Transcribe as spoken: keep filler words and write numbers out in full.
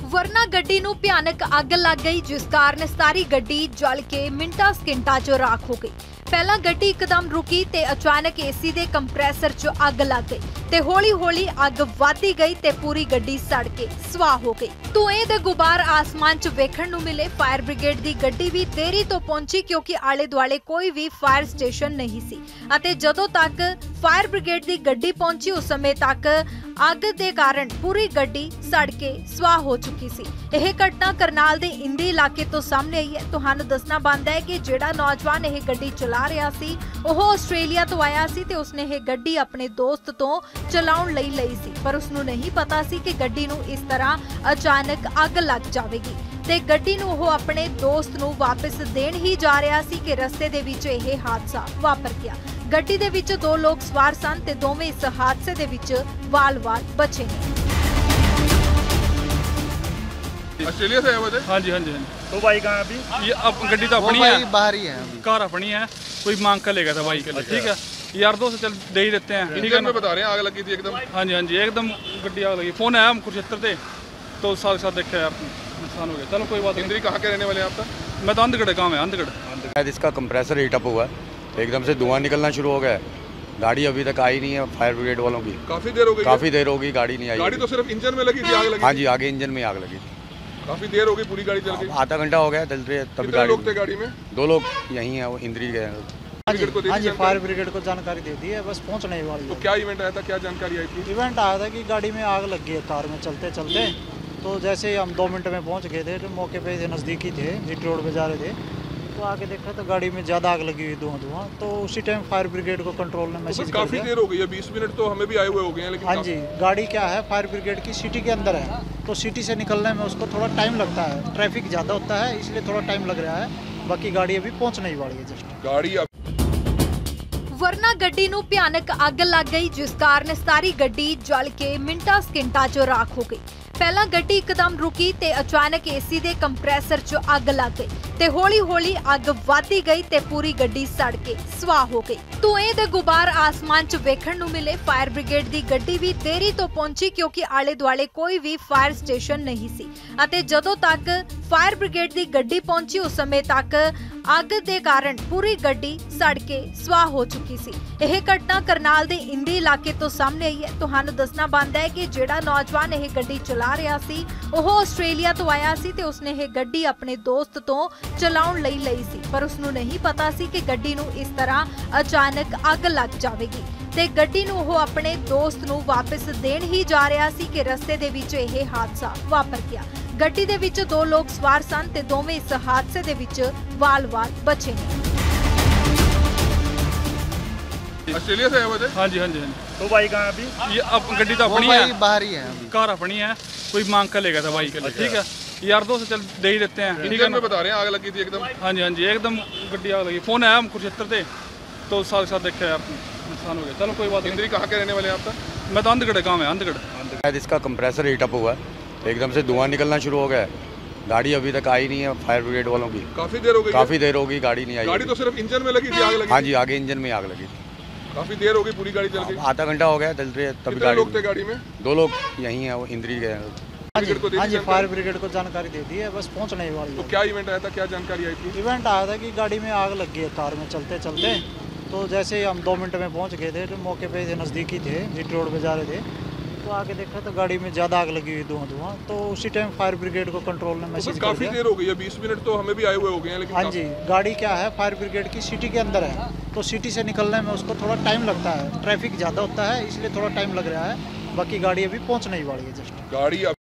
ਵਰਨਾ ਗੱਡੀ ਨੂੰ ਭਿਆਨਕ ਅੱਗ ਲੱਗ ਗਈ, ਜਿਸ ਕਾਰਨ ਸਾਰੀ ਗੱਡੀ ਜਲ ਕੇ ਮਿੰਟਾਂ ਸਕਿੰਟਾਂ 'ਚ ਰਾਖ ਹੋ ਗਈ। ਪਹਿਲਾਂ ਗੱਡੀ ਇੱਕਦਮ ਰੁਕੀ ਤੇ ਅਚਾਨਕ ਏਸੀ ਦੇ ਕੰਪਰੈਸਰ 'ਚ ਅੱਗ ਲੱਗ ਗਈ ਤੇ ਹੌਲੀ-ਹੌਲੀ ਅੱਗ ਵਧਦੀ ਗਈ ਤੇ ਪੂਰੀ ਗੱਡੀ ਸੜ ਕੇ ਸਵਾਹ ਹੋ ਗਈ। ਧੂਏ ਦੇ ਗੁਬਾਰ ਆਸਮਾਨ 'ਚ ਵੇਖਣ ਨੂੰ ਮਿਲੇ। ਫਾਇਰ ਬ੍ਰਿਗੇਡ ਦੀ ਗੱਡੀ ਵੀ ਦੇਰੀ ਤੋਂ ਪਹੁੰਚੀ ਕਿਉਂਕਿ ਆਲੇ-ਦੁਆਲੇ ਕੋਈ ਵੀ ਫਾਇਰ ਸਟੇਸ਼ਨ ਨਹੀਂ ਸੀ ਅਤੇ ਜਦੋਂ ਤੱਕ ਫਾਇਰ ਬ੍ਰਿਗੇਡ ਦੀ ਗੱਡੀ ਪਹੁੰਚੀ ਉਸ ਸਮੇਂ ਤੱਕ ਅੱਗ ਦੇ ਕਾਰਨ ਪੂਰੀ ਗੱਡੀ ਸੜ ਕੇ ਸਵਾਹ ਹੋ ਚੁੱਕੀ ਸੀ। ਇਹ ਘਟਨਾ ਕਰਨਾਲ ਦੇ ਇੰਦੀ ਇਲਾਕੇ ਤੋਂ ਸਾਹਮਣੇ ਆਈ ਹੈ। ਤੁਹਾਨੂੰ ਦੱਸਣਾ ਬਣਦਾ ਹੈ ਕਿ ਜਿਹੜਾ ਨੌਜਵਾਨ ਇਹ ਗੱਡੀ ਚਲਾ ਰਿਹਾ ਸੀ ਉਹ ਆਸਟ੍ਰੇਲੀਆ ਤੋਂ ਆਇਆ ਸੀ ਤੇ ਉਸਨੇ ਇਹ ਗੱਡੀ ਆਪਣੇ ਦੋਸਤ ਤੋਂ ਚਲਾਉਣ ਲਈ ਲਈ ਸੀ, ਪਰ ਉਸਨੂੰ ਨਹੀਂ ਪਤਾ ਸੀ ਕਿ ਗੱਡੀ ਨੂੰ ਇਸ ਤਰ੍ਹਾਂ ਅਚਾਨਕ ਅੱਗ ਲੱਗ ਜਾਵੇਗੀ ਤੇ ਗੱਡੀ ਨੂੰ ਉਹ ਆਪਣੇ ਦੋਸਤ ਨੂੰ ਵਾਪਸ ਦੇਣ ਹੀ ਜਾ ਰਿਹਾ ਸੀ ਕਿ ਰਸਤੇ ਦੇ ਵਿੱਚ ਇਹ ਹਾਦਸਾ ਵਾਪਰ ਗਿਆ। ਗੱਡੀ ਦੇ ਵਿੱਚ ਦੋ ਲੋਕ ਸਵਾਰ ਸਨ ਤੇ ਦੋਵੇਂ ਇਸ ਹਾਦਸੇ ਦੇ ਵਿੱਚ ਵਾਲ-ਵਾਲ ਬਚੇ ਨੇ। ऑस्ट्रेलिया से आए हुए थे? हाँ जी हाँ जी हाँ जी। तो भाई कहाँ अभी? ये अब गड्डी तो अपनी है, बाहर ही है, कार अपनी है, कोई मांग कर लेगा था भाई के लिए, ठीक है यार दोस्त चल दे ही देते हैं, ठीक है में बता रहे हैं आग लगी थी एकदम। हाँ जी हाँ जी एकदम गड्डी आग लगी। फोन आया हम कुरुक्षेत्र थे तो साथ साथ देखा यार नुकसान हो गया। चलो कोई बात नहीं। कहाँ के रहने वाले हैं आप? मैं तो अंधगढ़ गाँव है, अंधगढ़। इसका कंप्रेसर हीटअप हुआ है, एकदम से धुआं निकलना शुरू हो गया। गाड़ी अभी तक आई नहीं है फायर ब्रिगेड वालों की, काफी देर हो गई। काफी देर हो गई गाड़ी नहीं आई। गाड़ी तो सिर्फ इंजन में लगी थी, आग लगी? हाँ जी आगे इंजन में आग लगी थी। काफी देर हो गई, पूरी गाड़ी चल गई। आधा घंटा हो गया चल रही है तभी। कितने लोग थे गाड़ी में? दो लोग यहीं हैं, वो इंद्री गए। हाँ जी फायर ब्रिगेड को जानकारी दे दी है, बस पहुंचने ही वाली है। तो क्या इवेंट आया था, क्या जानकारी आई थी? इवेंट आया था कि गाड़ी में आग लग गई है कार में चलते चलते। तो जैसे ही हम दो मिनट में पहुंच गए थे तो मौके पे नज़दीकी थे, जीटी रोड पे जा रहे थे, तो आगे देखा तो गाड़ी में ज़्यादा आग लगी हुई धुआं धुआं। तो उसी टाइम फायर ब्रिगेड को कंट्रोल ने मैसेज कर दिया। काफ़ी देर हो गई है, बीस मिनट तो हमें भी आए हुए हो गए हैं, लेकिन हाँ जी गाड़ी क्या है फायर ब्रिगेड की सिटी के अंदर है, तो सिटी से निकलने में उसको थोड़ा टाइम लगता है, ट्रैफिक ज़्यादा होता है इसलिए थोड़ा टाइम लग रहा है। बाकी गाड़ी अभी पहुँचने ही वाली है जस्ट। गाड़ी ਵਰਨਾ ਗੱਡੀ ਨੂੰ ਭਿਆਨਕ ਅੱਗ ਲੱਗ ਗਈ, ਜਿਸ ਕਾਰਨ ਸਾਰੀ ਗੱਡੀ ਜਲ ਕੇ ਮਿੰਟਾਂ ਸਕਿੰਟਾਂ 'ਚ ਰਾਖ ਹੋ ਗਈ। ਪਹਿਲਾਂ ਗੱਡੀ ਇੱਕਦਮ ਰੁਕੀ ਤੇ ਅਚਾਨਕ ਏਸੀ ਦੇ ਕੰਪਰੈਸਰ 'ਚ ਅੱਗ ਲੱਗ ਗਈ ਤੇ ਹੌਲੀ-ਹੌਲੀ ਅੱਗ ਵਧਦੀ ਗਈ ਤੇ ਪੂਰੀ ਗੱਡੀ ਸੜ ਕੇ ਸਵਾਹ ਹੋ ਗਈ। ਧੂਏ ਦੇ ਗੁਬਾਰ ਆਸਮਾਨ 'ਚ ਵੇਖਣ ਨੂੰ ਮਿਲੇ। ਫਾਇਰ ਬ੍ਰਿਗੇਡ ਦੀ ਗੱਡੀ ਵੀ ਦੇਰੀ ਤੋਂ ਪਹੁੰਚੀ ਕਿਉਂਕਿ ਆਲੇ-ਦੁਆਲੇ ਕੋਈ ਵੀ ਫਾਇਰ ਸਟੇਸ਼ਨ ਨਹੀਂ ਸੀ ਅਤੇ ਜਦੋਂ ਤੱਕ ਫਾਇਰ ਬ੍ਰਿਗੇਡ ਦੀ ਗੱਡੀ ਪਹੁੰਚੀ ਉਸ ਸਮੇਂ ਤੱਕ ਅੱਗ ਦੇ ਕਾਰਨ ਪੂਰੀ ਗੱਡੀ ਸੜ ਕੇ ਸਵਾਹ ਹੋ ਚੁੱਕੀ ਸੀ। ਇਹ ਘਟਨਾ ਕਰਨਾਲ ਦੇ ਇੰਦੀ ਇਲਾਕੇ ਤੋਂ ਸਾਹਮਣੇ ਆਈ ਹੈ। ਤੁਹਾਨੂੰ ਦੱਸਣਾ ਬਣਦਾ ਹੈ ਕਿ ਜਿਹੜਾ ਨੌਜਵਾਨ ਇਹ ਗੱਡੀ ਚਲਾ ਰਿਹਾ ਸੀ ਉਹ ਆਸਟ੍ਰੇਲੀਆ ਤੋਂ ਆਇਆ ਸੀ ਤੇ ਉਸਨੇ ਇਹ ਗੱਡੀ ਆਪਣੇ ਦੋਸਤ ਤੋਂ ਚਲਾਉਣ ਲਈ ਲਈ ਸੀ, ਪਰ ਉਸਨੂੰ ਨਹੀਂ ਪਤਾ ਸੀ ਕਿ ਗੱਡੀ ਨੂੰ ਇਸ ਤਰ੍ਹਾਂ ਅਚਾਨਕ ਅੱਗ ਲੱਗ ਜਾਵੇਗੀ ਤੇ ਗੱਡੀ ਨੂੰ ਉਹ ਆਪਣੇ ਦੋਸਤ ਨੂੰ ਵਾਪਸ ਦੇਣ ਹੀ ਜਾ ਰਿਹਾ ਸੀ ਕਿ ਰਸਤੇ ਦੇ ਵਿੱਚ ਇਹ ਹਾਦਸਾ ਵਾਪਰ ਗਿਆ। ਗੱਡੀ ਦੇ ਵਿੱਚ ਦੋ ਲੋਕ ਸਵਾਰ ਸਨ ਤੇ ਦੋਵੇਂ ਇਸ ਹਾਦਸੇ ਦੇ ਵਿੱਚ ਵਾਲ-ਵਾਲ ਬਚੇ ਨੇ। ऑस्ट्रेलिया से आए हुए थे? हाँ जी हाँ जी हाँ जी। तो भाई कहाँ अभी? ये अब गड्डी तो अपनी है, बाहर ही है, कार अपनी है, कोई मांग कर लेगा था भाई के लिए, ठीक है यार दोस्त चल दे ही देते हैं, ठीक है में बता रहे हैं आग लगी थी एकदम। हाँ जी हाँ जी एकदम गड्डी आग लगी। फोन आया हम कुरुक्षेत्र थे तो साथ साथ देखा यार नुकसान हो गया। चलो कोई बात नहीं। कहाँ के रहने वाले हैं आप? मैं तो अंधगढ़ गाँव है, अंधगढ़। इसका कंप्रेसर हीटअप हुआ है, एकदम से धुआं निकलना शुरू हो गया। गाड़ी अभी तक आई नहीं है फायर ब्रिगेड वालों की, काफी देर हो गई। काफी देर हो गई गाड़ी नहीं आई। गाड़ी तो सिर्फ इंजन में लगी थी, आग लगी? हाँ जी आगे इंजन में आग लगी थी। काफी देर हो गई, पूरी गाड़ी चल गई। आधा घंटा हो गया चल रही है तभी। कितने लोग थे गाड़ी में? दो लोग यहीं हैं, वो इंद्री गए। हाँ जी हाँ जी फायर ब्रिगेड को जानकारी दे दी है, बस पहुंचने ही वाली है। तो क्या इवेंट आया था, क्या जानकारी आई थी? इवेंट आया था कि गाड़ी में आग लग गई है कार में चलते चलते। तो जैसे ही हम दो मिनट में पहुंच गए थे तो मौके पे नज़दीकी थे, जीटी रोड पे जा रहे थे, तो आगे देखा तो गाड़ी में ज़्यादा आग लगी हुई धुआं धुआं। तो उसी टाइम फायर ब्रिगेड को कंट्रोल ने मैसेज कर काफी दिया। देर हो गई है, बीस मिनट तो हमें भी आए हुए हो गए हैं, लेकिन हाँ जी गाड़ी क्या है फायर ब्रिगेड की सिटी के अंदर है, तो सिटी से निकलने में उसको थोड़ा टाइम लगता है, ट्रैफिक ज़्यादा होता है इसलिए थोड़ा टाइम लग रहा है। बाकी गाड़ी अभी पहुँचने ही वाली है जस्ट। गाड़ी